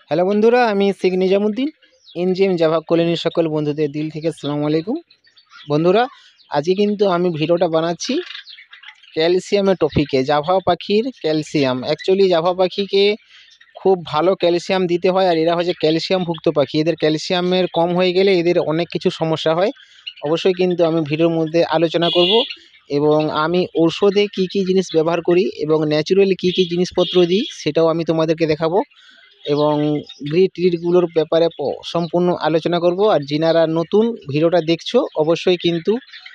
Hello বন্ধুরা, আমি Sheikh Nizamuddin. NGM Java কলোনির সকল বন্ধুদের দিল থেকে আসসালামু আলাইকুম। বন্ধুরা, আজকে কিন্তু আমি ভিডিওটা বানাচ্ছি ক্যালসিয়ামের টপিকে। জাভা পাখির ক্যালসিয়াম, অ্যাকচুয়ালি জাভা পাখিকে খুব ভালো ক্যালসিয়াম দিতে হয়, আর এরা হচ্ছে ক্যালসিয়ামভুক্ত পাখি। এদের ক্যালসিয়ামের কম হয়ে গেলে এদের অনেক কিছু সমস্যা হয়। অবশ্যই কিন্তু আমি ভিডিওর মধ্যে আলোচনা করব, এবং আমি ঔষধে কি কি জিনিস ব্যবহার করি এবং ন্যাচুরালি কি কি জিনিসপত্র দিই সেটাও আমি তোমাদেরকে দেখাবো, এবং ট্রিটগুলোর ব্যাপারে সম্পূর্ণ আলোচনা করব। আর যিনারা নতুন ভিডিওটা দেখছো, অবশ্যই কিন্তু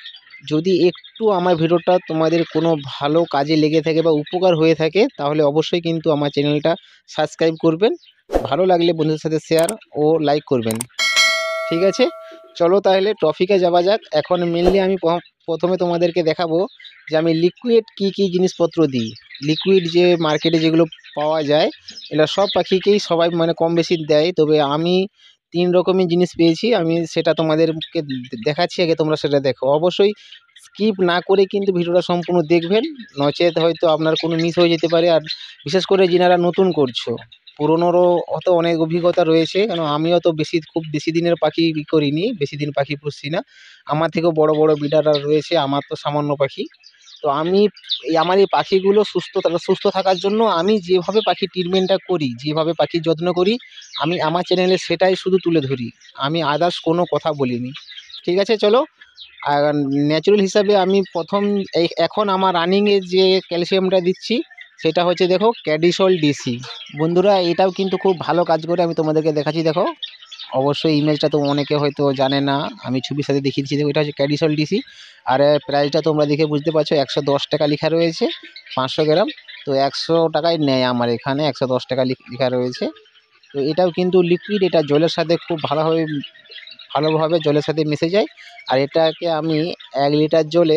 যদি একটু আমার ভিডিওটা তোমাদের কোনো ভালো কাজে লেগে থাকে বা উপকার হয়ে থাকে, তাহলে অবশ্যই কিন্তু আমার চ্যানেলটা সাবস্ক্রাইব করবেন। ভালো লাগলে বন্ধুদের সাথে শেয়ার ও লাইক করবেন। ঠিক আছে, চলো তাহলে টপিকে যাওয়া যাক। এখন মেনলি আমি প্রথমে তোমাদেরকে দেখাবো যে আমি লিকুইড কি কি জিনিসপত্র দিই। লিকুইড যে মার্কেটে যেগুলো পাওয়া যায়, এগুলো সব পাখিকেই সবাই মানে কম বেশি দেয়, তবে আমি 3 রকমের জিনিস পেয়েছি। আমি সেটা তোমাদেরকে দেখাচ্ছি, আগে তোমরা সেটা দেখো। অবশ্যই স্কিপ না করে কিন্তু ভিডিওটা সম্পূর্ণ দেখবেন, নচেত হয়তো আপনার কোনো মিস হয়ে যেতে পারে। আর বিশেষ করে যিনারা নতুন করছো, পুরনোরও অত অনেক অভিজ্ঞতা রয়েছে, কারণ আমিও তো খুব বেশি দিনের পাখি করিনি, বেশি দিন পাখি পুষছি না। আমার থেকেও বড় বড় বিডাররা রয়েছে, আমার তো সামান্য পাখি। তো আমি আমার এই পাখিগুলো সুস্থ থাকার জন্য আমি যেভাবে পাখি ট্রিটমেন্টটা করি, যেভাবে পাখির যত্ন করি, আমি আমার চ্যানেলে সেটাই শুধু তুলে ধরি। আমি আদার্স কোনো কথা বলিনি। ঠিক আছে, চলো। আর ন্যাচারাল হিসাবে আমি প্রথম এখন আমার রানিংয়ে যে ক্যালসিয়ামটা দিচ্ছি সেটা হচ্ছে, দেখো, ক্যাডিসল ডিসি। বন্ধুরা, এটাও কিন্তু খুব ভালো কাজ করে, আমি তোমাদেরকে দেখাচ্ছি। দেখো, অবশ্যই ইমেজটা তো অনেকে হয়তো জানে না, আমি ছবির সাথে দেখিয়ে দিচ্ছি। দেখো, এটা হচ্ছে ক্যাডিসল ডিসি। আর প্রাইসটা তোমরা দেখে বুঝতে পারছো, 110 টাকা লেখা রয়েছে 500 গ্রাম। তো 100 টাকায় নেয় আমার এখানে, 110 টাকা লেখা রয়েছে। তো এটাও কিন্তু লিকুইড, এটা জলের সাথে খুব ভালোভাবে জলের সাথে মিশে যায়। আর এটাকে আমি 1 লিটার জলে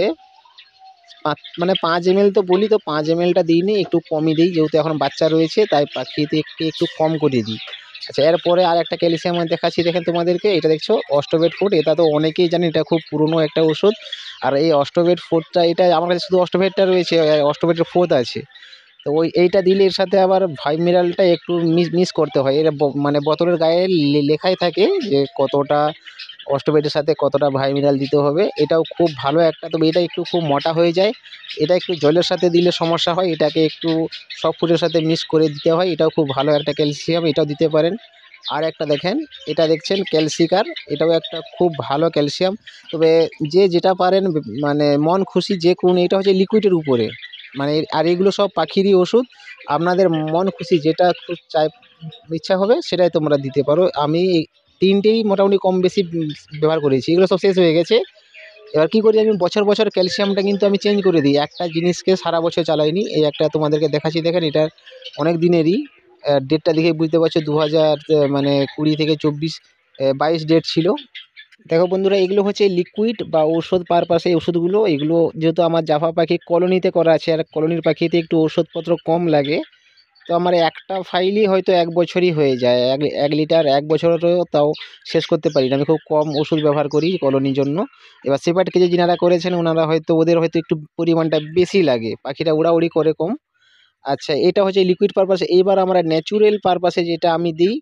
মানে 5 ml তো বলি, তো 5 ml টা দিইনি, একটু কমই দিই, যেহেতু এখন বাচ্চা রয়েছে তাই পাখিদেরকে একটু কম করে দিই। আচ্ছা, এরপরে আর একটা ক্যালসিয়াম আমি দেখাচ্ছি, দেখেন তোমাদেরকে। এটা দেখছো অস্টোবেট ফুড, এটা তো অনেকেই জানি, এটা খুব পুরনো একটা ওষুধ। আর এই অস্টোবেট ফুডটা, এটা আমার কাছে শুধু অস্টোবেটটা রয়েছে, অস্টোবেটের ফোর্থ আছে। তো এইটা দিলে এর সাথে আবার ভাই মিনারেলটা একটু মিস করতে হয়। এর মানে বোতলের গায়ে লেখাই থাকে যে কতটা অস্টোবেটের সাথে কতটা ভাই মিনারেল দিতে হবে। এটাও খুব ভালো একটা, তবে এটা একটু খুব মোটা হয়ে যায়। এটা একটু জলের সাথে দিলে সমস্যা হয়, এটাকে একটু সব ফুডের সাথে মিক্স করে দিতে হয়। এটাও খুব ভালো একটা ক্যালসিয়াম, এটাও দিতে পারেন। আর একটা দেখেন, এটা দেখছেন ক্যালসিকার, এটাও একটা খুব ভালো ক্যালসিয়াম। তবে যে যেটা পারেন, মানে মন খুশি যে কোন, এটা হচ্ছে লিকুইডের উপরে, মানে আর এগুলো সব পাখিরই ওষুধ। আপনাদের মন খুশি যেটা চাই ইচ্ছা হবে সেটাই তোমরা দিতে পারো। আমি এই 3টেই মোটামুটি কম বেশি ব্যবহার করেছি, এগুলো সব শেষ হয়ে গেছে। এবার কী করি, আমি বছর বছর ক্যালসিয়ামটা কিন্তু আমি চেঞ্জ করে দিই, একটা জিনিসকে সারা বছর চালাইনি। এই একটা তোমাদেরকে দেখাচ্ছি, দেখেন, এটা অনেক দিনেরই। ডেটটা দেখে বুঝতে পারছো, 2000 মানে 20 থেকে 24 22 ডেট ছিল। দেখো বন্ধুরা, এগুলো হচ্ছে লিকুইড বা ঔষধ পারপাসে এই ওষুধগুলো। এগুলো যেহেতু আমার জাভা পাখি কলোনিতে করা আছে, আর কলোনির পাখিতে একটু ওষুধপত্র কম লাগে, তো আমার একটা ফাইলই হয়তো 1 বছরই হয়ে যায়। 1 লিটার 1 বছরেরও তাও শেষ করতে পারি না। আমি খুব কম ওষুধ ব্যবহার করি কলোনির জন্য। এবার সেপারেট কেজে যিনারা করেছেন, ওনারা হয়তো ওদের হয়তো একটু পরিমাণটা বেশি লাগে, পাখিরা উড়াউড়ি করে কম। আচ্ছা, এটা হচ্ছে লিকুইড পারপাসে। এইবার আমরা ন্যাচুরাল পারপাসে যেটা আমি দিই,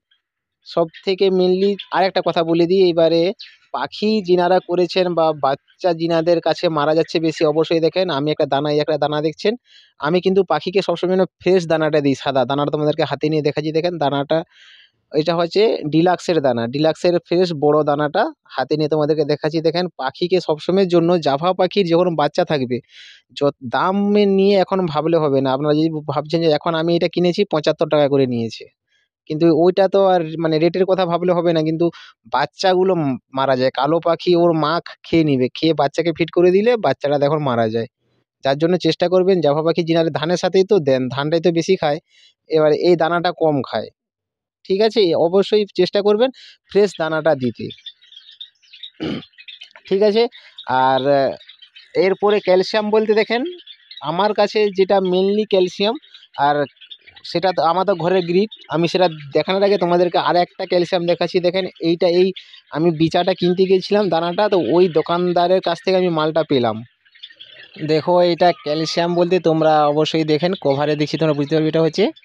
সবথেকে মেইনলি আরেকটা কথা বলে দিই এবারে, পাখি যিনারা করেছেন বা বাচ্চা যিনাদের কাছে মারা যাচ্ছে বেশি, অবশ্যই দেখেন আমি একটা দানা, এই একটা দানা দেখছেন, আমি কিন্তু পাখিকে সবসময় যেন ফ্রেশ দানাটা দিই, সাদা দানাটা তোমাদেরকে হাতে নিয়ে দেখাচ্ছি। দেখেন দানাটা, এটা হচ্ছে ডিলাক্সের দানা, ডিলাক্সের ফ্রেশ বড় দানাটা হাতে নিয়ে তোমাদেরকে দেখাচ্ছি। দেখেন, পাখিকে সবসময়ের জন্য, জাভা পাখির যখন বাচ্চা থাকবে, দামে নিয়ে এখন ভাবলে হবে না। আপনারা যদি ভাবছেন যে এখন আমি এটা কিনেছি 75 টাকা করে নিয়েছে, কিন্তু ওইটা তো আর মানে রেটের কথা ভাবলে হবে না। কিন্তু বাচ্চাগুলো মারা যায়, কালো পাখি ওর মা খেয়ে নিবে, খেয়ে বাচ্চাকে ফিট করে দিলে বাচ্চাটা দেখো মারা যায়। যার জন্য চেষ্টা করবেন, জাভা পাখি যিনারা ধানের সাথেই তো দেন, ধানটাই তো বেশি খায়, এবার এই দানাটা কম খায়। ঠিক আছে, অবশ্যই চেষ্টা করবেন ফ্রেশ দানাটা দিতে। ঠিক আছে। আর এরপরে ক্যালসিয়াম বলতে দেখেন, আমার কাছে যেটা মেনলি ক্যালসিয়াম, আর সেটা তো আমাদের ঘরের গ্রিড, আমি সেটা দেখানোর আগে তোমাদেরকে আর একটা ক্যালসিয়াম দেখাচ্ছি। দেখেন, এইটা আমি বিচাটা কিনতে গিয়েছিলাম দানাটা, তো ওই দোকানদারের কাছ থেকে আমি মালটা পেলাম। দেখো, এটা ক্যালসিয়াম বলতে তোমরা অবশ্যই দেখেন কভারে দেখছি, তোমরা বুঝতে পারবে এটা হচ্ছে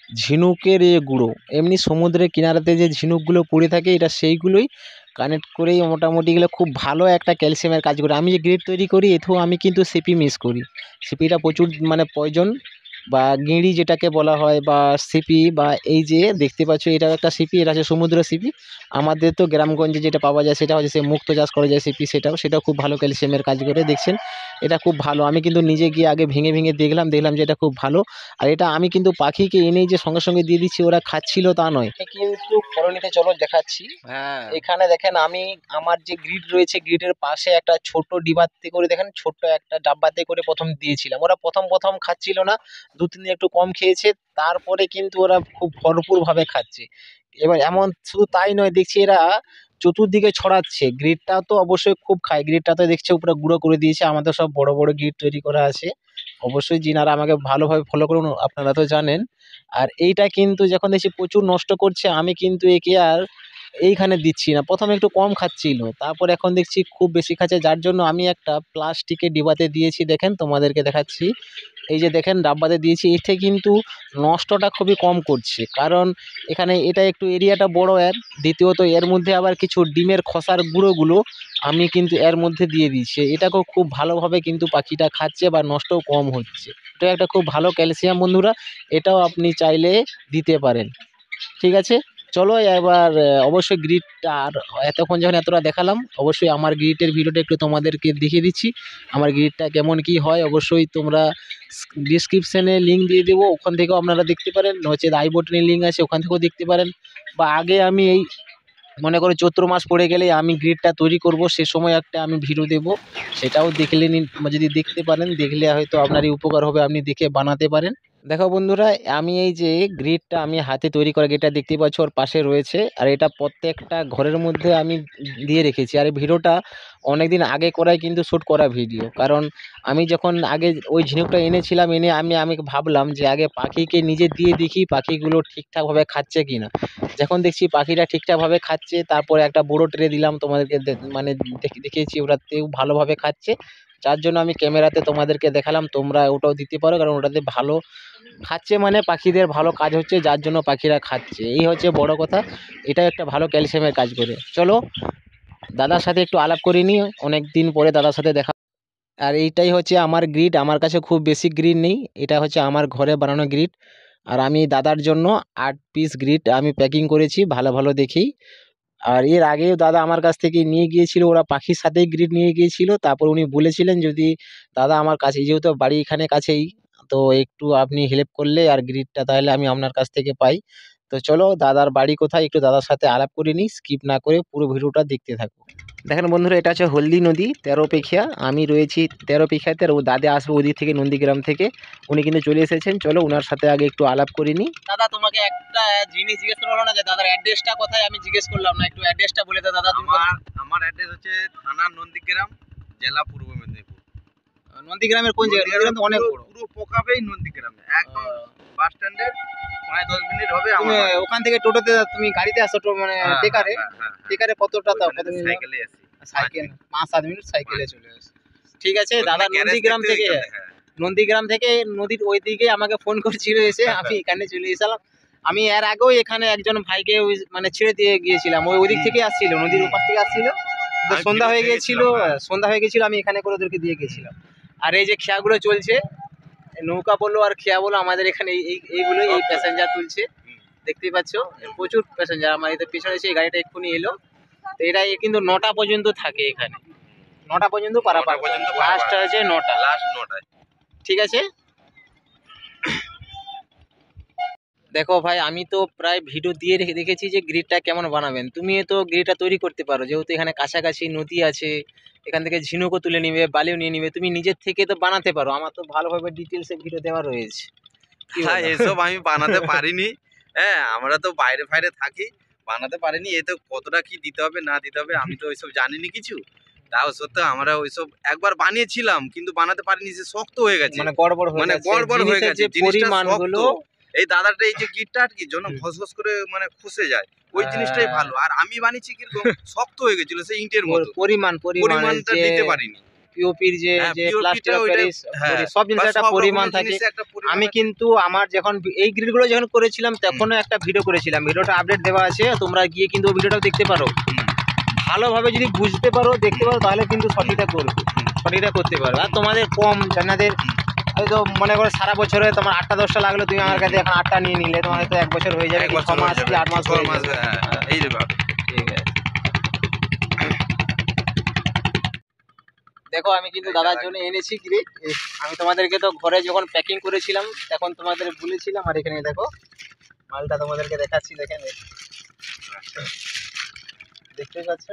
ঝিনুকের গুঁড়ো, এমনি সমুদ্রের কিনারাতে যে ঝিনুকগুলো পড়ে থাকে এটা সেইগুলোই কানেক্ট করেই মোটামুটি এগুলো খুব ভালো একটা ক্যালসিয়ামের কাজ করে। আমি যে গ্রিড তৈরি করি এতেও আমি কিন্তু সিপি মিস করি। সিপিটা প্রচুর মানে প্রয়োজন, বা গেঁড়ি যেটাকে বলা হয়, বা সিপি, বা এই যে দেখতে পাচ্ছ এটাও একটা সিপি, এটা হচ্ছে সমুদ্র সিপি। আমাদের তো গ্রামগঞ্জে যেটা পাওয়া যায় সেটা হচ্ছে সে মুক্ত চাষ করা যায় সিপি, সেটাও খুব ভালো ক্যালসিয়ামের কাজ করে। দেখছেন এটা খুব ভালো, আমি কিন্তু নিজে গিয়ে আগে ভেঙে ভেঙে দেখলাম যে এটা খুব ভালো। আর এটা আমি কিন্তু পাখিকে এনেই যে সঙ্গে সঙ্গে দিয়ে দিচ্ছি ওরা খাচ্ছিল তা নয়, কিন্তু কলোনিতে চলো দেখাচ্ছি। এখানে দেখেন আমি আমার যে গ্রিড রয়েছে গ্রিডের পাশে একটা ছোট ডিবাতে করে, দেখেন ছোট্ট একটা ডাব্বাতে করে প্রথম দিয়েছিলাম। ওরা প্রথম খাচ্ছিল না, 2-3 দিন একটু কম খেয়েছে, তারপরে কিন্তু ওরা খুব ভরপুর ভাবে খাচ্ছে। এবার এমন শুধু তাই নয়, দেখছি এরা চতুর্দিকে ছড়াচ্ছে। গ্রিডটা তো অবশ্যই খুব খায়, গ্রিডটা তো দেখছে উপরে গুঁড়ো করে দিয়েছে। আমাদের সব বড় বড় গ্রিড তৈরি করা আছে, অবশ্যই যিনারা আমাকে ভালোভাবে ফলো করুন আপনারা তো জানেন। আর এইটা কিন্তু যখন দেখছি প্রচুর নষ্ট করছে, আমি কিন্তু একে আর এইখানে দিচ্ছি না। প্রথমে একটু কম খাচ্ছিল, তারপর এখন দেখছি খুব বেশি খাচ্ছে, যার জন্য আমি একটা প্লাস্টিকের ডিবাতে দিয়েছি। দেখেন তোমাদেরকে দেখাচ্ছি, এই যে দেখেন ডাব্বাতে দিয়েছি। এতে কিন্তু নষ্টটা খুবই কম করছে, কারণ এখানে এটা একটু এরিয়াটা বড় এর। দ্বিতীয়ত এর মধ্যে আবার কিছু ডিমের খোসার গুঁড়োগুলো আমি কিন্তু এর মধ্যে দিয়ে দিচ্ছি, এটাকেও খুব ভালোভাবে কিন্তু পাখিটা খাচ্ছে বা নষ্টও কম হচ্ছে। এটা একটা খুব ভালো ক্যালসিয়াম বন্ধুরা, এটাও আপনি চাইলে দিতে পারেন। ঠিক আছে, চলো এবার অবশ্যই গ্রিডটা, আর এতক্ষণ যখন এতটা দেখালাম, অবশ্যই আমার গ্রিডের ভিডিওটা একটু তোমাদেরকে দেখিয়ে দিচ্ছি। আমার গ্রিডটা কেমন কি হয় অবশ্যই তোমরা ডিসক্রিপশানে লিঙ্ক দিয়ে দেবো, ওখান থেকেও আপনারা দেখতে পারেন, হচ্ছে আই বটনের লিঙ্ক আছে ওখান থেকেও দেখতে পারেন। বা আগে আমি এই মনে করো চৈত্র মাস পড়ে গেলে আমি গ্রিডটা তৈরি করব, সে সময় একটা আমি ভিডিও দেবো, সেটাও দেখলে নিন। যদি দেখতে পারেন, দেখলে হয়তো আপনারই উপকার হবে, আপনি দেখে বানাতে পারেন। দেখো বন্ধুরা, আমি এই যে গ্রিডটা আমি হাতে তৈরি করা গ্রিডটা দেখতে পাচ্ছ ওর পাশে রয়েছে, আর এটা প্রত্যেকটা ঘরের মধ্যে আমি দিয়ে রেখেছি। আর এই ভিডিওটা অনেকদিন আগে করাই কিন্তু শ্যুট করা ভিডিও, কারণ আমি যখন আগে ওই ঝিনুকটা এনেছিলাম, এনে আমি ভাবলাম যে আগে পাখিকে নিজে দিয়ে দেখি পাখিগুলো ঠিকঠাকভাবে খাচ্ছে কিনা। যখন দেখছি পাখিটা ঠিকঠাকভাবে খাচ্ছে, তারপরে একটা বড় ট্রে দিলাম তোমাদেরকে, মানে দেখিয়েছি ওটাতেও ভালোভাবে খাচ্ছে, যার জন্য আমি ক্যামেরাতে তোমাদেরকে দেখালাম। তোমরা ওটাও দিতে পারো, কারণ ওটাতে ভালো খাচ্ছে মানে পাখিদের ভালো কাজ হচ্ছে, যার জন্য পাখিরা খাচ্ছে, এই হচ্ছে বড় কথা। এটা একটা ভালো ক্যালসিয়ামের কাজ করে। চলো দাদার সাথে একটু আলাপ করে নিই, অনেক দিন পরে দাদার সাথে দেখা। আর এইটাই হচ্ছে আমার গ্রিড, আমার কাছে খুব বেশি গ্রিড নেই, এটা হচ্ছে আমার ঘরে বানানো গ্রিড। আর আমি দাদার জন্য 8 পিস গ্রিড আমি প্যাকিং করেছি ভালো ভালো দেখেই। আর এর আগেও দাদা আমার কাছ থেকে নিয়ে গিয়েছিল, ওরা পাখির সাথেই গ্রিড নিয়ে গিয়েছিল। তারপর উনি বলেছিলেন যদি দাদা আমার কাছে, যেহেতু বাড়ি এখানে কাছেই, তো একটু আপনি হেল্প করলে আর গ্রিডটা তাহলে আমি আপনার কাছ থেকে পাই। তো চলো দাদার বাড়ি কোথায় একটু দাদার সাথে আলাপ করে নিই, স্কিপ না করে পুরো ভিডিওটা দেখতে থাকো। দেখেন বন্ধুরা, এটা হচ্ছে হলদি নদী 13 পেখিয়া, আমি রয়েছি 13 পেখিয়াতে, আর ও দাদা আসবে ওদিক থেকে নন্দীগ্রাম থেকে, উনি কিন্তু চলে এসেছেন। চলো ওনার সাথে আগে একটু আলাপ করে নিই। দাদা তোমাকে একটা জিনিস জিজ্ঞেস করা হলো না যে দাদার অ্যাড্রেসটা কোথায়, আমি জিজ্ঞেস করলাম না, একটু অ্যাড্রেসটা বলে দাও দাদা। আমার অ্যাড্রেস হচ্ছে থানা নন্দীগ্রাম, জেলা পূর্ব মেদিনীপুর। নন্দীগ্রামের কোন জায়গা? নন্দীগ্রাম তো অনেক বড়, পুরো পোকাবেই নন্দীগ্রামে, একদম বাস স্ট্যান্ডের 5-10 মিনিট হবে। তুমি ওখান থেকে টোটোতে তুমি গাড়িতে আসো, মানে টেকারে? টেকারে কতটা তাও? কত মিনিট? সাইকেলে আসি, সাইকেল 5-7 মিনিট সাইকেলে চলে আসে। ঠিক আছে দাদা, নন্দীগ্রাম থেকে, নন্দীগ্রাম থেকে নদীর ওই দিকে আমাকে ফোন করছিল এসে, আমি এখানে চলে এসেছিলাম। আমি এর আগেও এখানে একজন ভাইকে মানে ছেড়ে দিয়ে গিয়েছিলাম, ওই দিক থেকে আসছিল, নদীর ওপাশ থেকে আসছিল, সন্ধ্যা হয়ে গিয়েছিল, আমি এখানে করে ওদেরকে দিয়ে গেছিলাম। আর এই যে খেয়াগুলো চলছে, নৌকা বললো আর খেয়া বললো, আমাদের এখানে এইগুলোই, এই প্যাসেঞ্জার তুলছে, দেখতেই পাচ্ছ প্রচুর প্যাসেঞ্জার। আমার এই পিছনে এসে এই গাড়িটা এক্ষুনি এলো। তো এটা কিন্তু 9টা পর্যন্ত থাকে এখানে, 9টা পর্যন্ত পারাপার পর্যন্ত, লাস্ট হচ্ছে 9টা, লাস্ট 9টায়। ঠিক আছে। দেখো ভাই, আমি তো প্রায় ভিডিও দিয়ে দেখেছি যে গ্রিডটা কেমন বানাবেন। তুমি তো গ্রিডটা তৈরি করতে পারো, যেহেতু এখানে কাছাকাছি নদী আছে, এখান থেকে ঝিনুকও তুলে নিবে, বালিও নিয়ে নিবে, তুমি নিজের থেকে তো বানাতে পারো। আমার তো ভালোভাবে ডিটেলসে ভিডিও দেওয়া রয়েছে। হ্যাঁ, এসব আমি বানাতে পারিনি। হ্যাঁ, আমরা তো বাইরে ফাইরে থাকি, বানাতে পারিনি। এতে কতটা কি দিতে হবে না দিতে হবে আমি তো ওইসব জানিনি কিছু। তাও সত্ত্বেও আমরা ওইসব একবার বানিয়েছিলাম, কিন্তু বানাতে পারিনি, যে শক্ত হয়ে গেছে, মানে গড়বড় হয়ে গেছে জিনিসটা শক্ত। এই দাদাটা এই যে গিটটা আর কি জন্য ঘষঘষ করে মানে খসে যায়, ওই জিনিসটাই ভালো। আর আমি বানিয়েছি কিরকম শক্ত হয়ে গেছিল, সেই ইটের মতো, পরিমাণটা দিতে পারিনি। পিওপির যে হ্যাঁ, যে POP টা প্লাস্টিক ওইটা, হ্যাঁ, সব জিনিসের বা একটা সব পরিমাণ রকমের থাকে। জিনিসের একটা পরিমাণ আমি আছে। কিন্তু আমার যখন এই গ্রিডগুলো যখন করেছিলাম তখনও একটা ভিডিও করেছিলাম, ভিডিওটা আপডেট দেওয়া আছে, তোমরা গিয়ে কিন্তু ওই ভিডিওটাও দেখতে পারো। হুম, ভালোভাবে যদি বুঝতে পারো দেখতে পারো তাহলে কিন্তু সঠিকটা করবে, সঠিকটা করতে পারো। আর তোমাদের কম জানাদের হয়তো মনে করো সারা বছরে তোমার 8টা 10টা লাগলো, তুমি আমার কাছে এখন 8টা নিয়ে নিলে তোমার হয়তো 1 বছর হয়ে যাবে, এক কি 6 বছর হয়ে মাস যাবে, কি 8 মাস 6 হয়ে মাস, যাবে। হ্যাঁ, এইভাবে। ঠিক আছে, দেখো আমি কিন্তু এই দাদার দাদা- জন্য এনেছি গ্রিড। আমি তোমাদেরকে তো ঘরে যখন প্যাকিং করেছিলাম তখন তোমাদের বলেছিলাম, আর এখানে দেখো মালটা তোমাদেরকে দেখাচ্ছি, দেখেন দেখতে পাচ্ছ।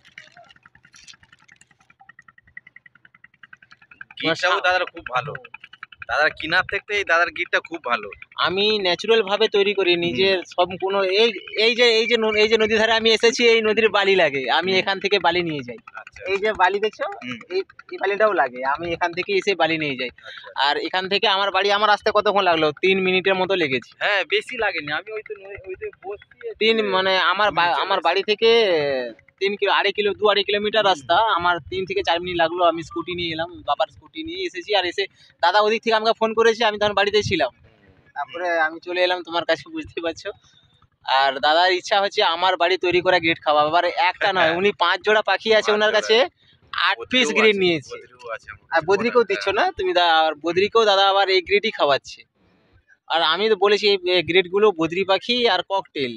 গিটটাও দাদার খুব ভালো, দাদার কিনার থেকে এই দাদার গিটটা খুব ভালো। আমি ন্যাচারাল ভাবে তৈরি করি নিজের সম্পূর্ণ। এই যে নদী ধারে আমি এসেছি, এই নদীর বালি লাগে, আমি এখান থেকে বালি নিয়ে যাই। আচ্ছা, এই যে বালি দেখছো, হুম, এই বালিটাও লাগে, আমি এখান থেকে এসে বালি নিয়ে যাই। আচ্ছা। আর এখান থেকে আমার বাড়ি, আমার আসতে কতক্ষণ লাগলো, 3 মিনিটের মতো লেগেছে। হ্যাঁ, বেশি লাগেনি, আমি ওই তো বসছি, মানে আমার বাড়ি থেকে 3 কিলো, 2.5 কিলো 2.5 কিলোমিটার রাস্তা, আমার 3 থেকে 4 মিনিট লাগলো। আমি স্কুটি নিয়ে এলাম, বাবার স্কুটি নিয়ে এসেছি, আর এসে দাদা ওদিক থেকে আমাকে ফোন করেছে, আমি তখন বাড়িতে ছিলাম। তারপরে আমি চলে এলাম তোমার কাছে, বুঝতে পারছো। আর দাদার ইচ্ছা হচ্ছে আমার বাড়ি তৈরি করা গ্রিড খাওয়া। আবার একটা নয়, উনি 5 জোড়া পাখি আছে ওনার কাছে, 8 পিস গ্রিড নিয়েছে। আর বদ্রিকেও দিচ্ছ না তুমি, আর বদ্রিকেও দাদা আবার এই গ্রিডই খাওয়াচ্ছে। আর আমি তো বলেছি এই গ্রিডগুলো বদ্রি পাখি আর ককটেল,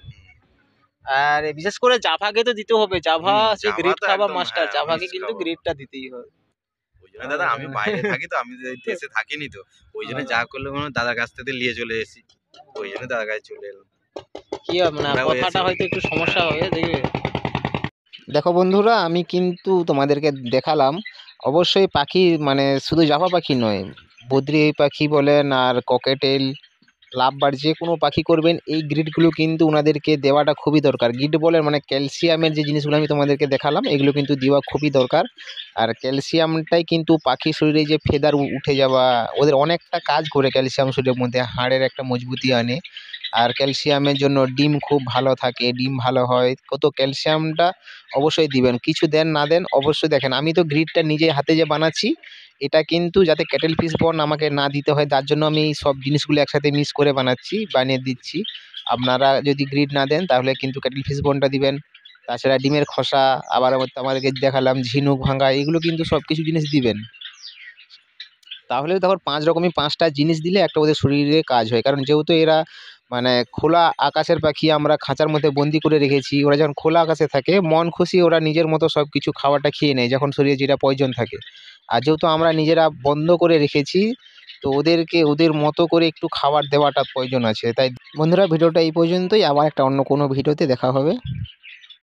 আর বিশেষ করে জাভাকে তো দিতে হবে। জাভা সে জাভা গ্রিড তো খাওয়া একদম, মাস্টার, হ্যাঁ, জাভাকে must কিন্তু খাওয়া। গ্রিডটা দিতেই হবে। ওই জন্য দাদা আমি বাইরে থাকি তো, আমি দেশে থাকিনি তো, ওই জন্য যা করলে মানে দাদার কাছ থেকে নিয়ে চলে এসেছি, ওই জন্য দাদার কাছে চলে এলাম। কি হবে মানে আমরাও কথাটা এসে- হয়তো একটু সমস্যা হবে, দেখবে। দেখো বন্ধুরা, আমি কিন্তু তোমাদেরকে দেখালাম অবশ্যই পাখি, মানে শুধু জাভা পাখি নয়, বদ্রি পাখি বলেন আর ককেটেল, লাভবার্ড, যে কোনো পাখি করবেন এই গ্রিডগুলো কিন্তু ওনাদেরকে দেওয়াটা খুবই দরকার। গ্রিড বলে মানে ক্যালসিয়ামের যে জিনিসগুলো আমি তোমাদেরকে দেখালাম, এগুলো কিন্তু দেওয়া খুবই দরকার। আর ক্যালসিয়ামটাই কিন্তু পাখির শরীরে যে ফেদার উঠে যাওয়া, ওদের অনেকটা কাজ করে ক্যালসিয়াম শরীরের মধ্যে, হাড়ের একটা মজবুতি আনে। আর ক্যালসিয়ামের জন্য ডিম খুব ভালো থাকে, ডিম ভালো হয়। কত ক্যালসিয়ামটা অবশ্যই দিবেন, কিছু দেন না দেন অবশ্যই দেখেন। আমি তো গ্রিডটা নিজে হাতে যে বানাচ্ছি, এটা কিন্তু যাতে ক্যাটেল ফিশ বন আমাকে না দিতে হয়, তার জন্য আমি এই সব জিনিসগুলো একসাথে মিক্স করে বানিয়ে দিচ্ছি। আপনারা যদি গ্রিড না দেন তাহলে কিন্তু ক্যাটেল ফিশ বনটা দিবেন। তাছাড়া ডিমের খোসা, আবার আমাদেরকে দেখালাম ঝিনুক ভাঙা, এগুলো কিন্তু সব কিছু জিনিস দিবেন। তাহলে তখন 5 রকমই 5টা জিনিস দিলে একটা ওদের শরীরে কাজ হয়। কারণ যেহেতু এরা মানে খোলা আকাশের পাখি, আমরা খাঁচার মধ্যে বন্দি করে রেখেছি, ওরা যখন খোলা আকাশে থাকে মন খুশি ওরা নিজের মতো সব কিছু খাবারটা খেয়ে নেয় যখন শরীরে যেটা প্রয়োজন থাকে। আর যেহেতু আমরা নিজেরা বন্ধ করে রেখেছি, তো ওদেরকে ওদের মতো করে একটু খাবার দেওয়াটা প্রয়োজন আছে। তাই বন্ধুরা, ভিডিওটা এই পর্যন্তই, আবার একটা অন্য কোনো ভিডিওতে দেখা হবে।